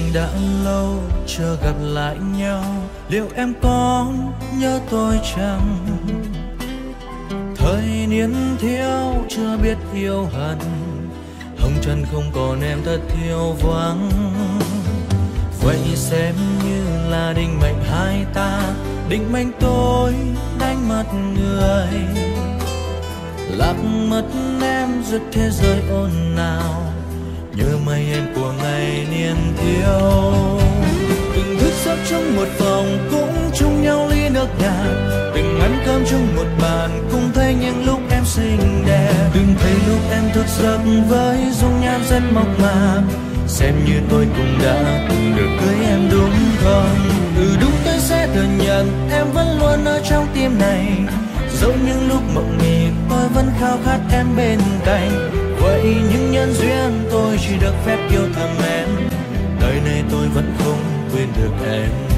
đã lâu chưa gặp lại nhau, liệu em có nhớ tôi chăng? Thời niên thiếu chưa biết yêu hận, hồng trần không còn em thật thiếu vắng. Vậy xem như là định mệnh hai ta, định mệnh tôi đánh mất người, lạc mất em giữa thế giới ồn ào, nhớ mây em của ngày niên thiếu. Từng thức giấc trong một phòng cũng chung nhau ly nước nhạt, từng ăn cơm chung một bàn cũng thấy những lúc em xinh đẹp, từng thấy lúc em thức giấc với dung nhan rất mộc mạc. Xem như tôi cũng đã từng được cưới em đúng không? Đúng tôi sẽ thừa nhận em vẫn luôn ở trong tim này, dẫu những lúc mộng mị tôi vẫn khao khát em bên cạnh. Vậy những nhân duyên tôi chỉ được phép yêu thầm em, đời này tôi vẫn không quên được em.